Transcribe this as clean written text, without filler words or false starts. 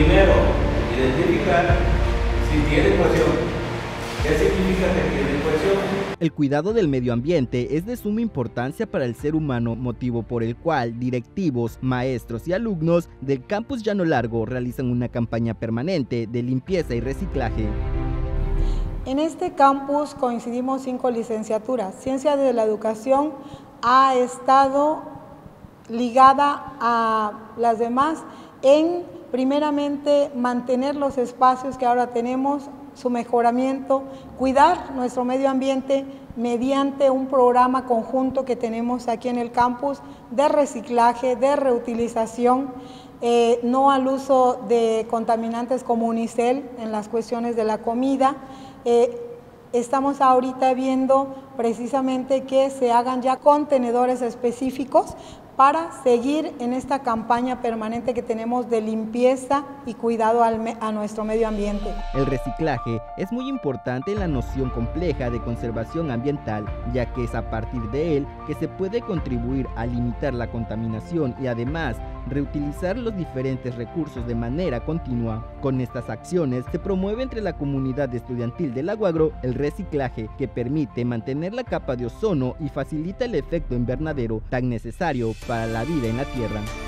Primero, identificar si tiene cohesión. ¿Qué significa que tiene cohesión? El cuidado del medio ambiente es de suma importancia para el ser humano, motivo por el cual directivos, maestros y alumnos del campus Llano Largo realizan una campaña permanente de limpieza y reciclaje. En este campus coincidimos 5 licenciaturas. Ciencia de la Educación ha estado ligada a las demás en, primeramente, mantener los espacios que ahora tenemos, su mejoramiento, cuidar nuestro medio ambiente mediante un programa conjunto que tenemos aquí en el campus de reciclaje, de reutilización, no al uso de contaminantes como unicel en las cuestiones de la comida. Estamos ahorita viendo precisamente que se hagan ya contenedores específicos para seguir en esta campaña permanente que tenemos de limpieza y cuidado a nuestro medio ambiente. El reciclaje es muy importante en la noción compleja de conservación ambiental, ya que es a partir de él que se puede contribuir a limitar la contaminación y además reutilizar los diferentes recursos de manera continua. Con estas acciones se promueve entre la comunidad estudiantil del Aguagro el reciclaje, que permite mantener la capa de ozono y facilita el efecto invernadero tan necesario para la vida en la Tierra.